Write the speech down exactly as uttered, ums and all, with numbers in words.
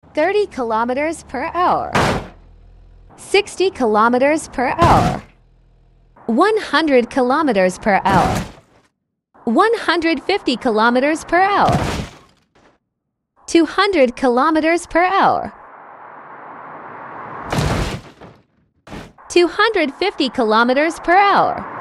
thirty kilometers per hour, sixty kilometers per hour, one hundred kilometers per hour, one hundred fifty kilometers per hour, two hundred kilometers per hour, two hundred fifty kilometers per hour.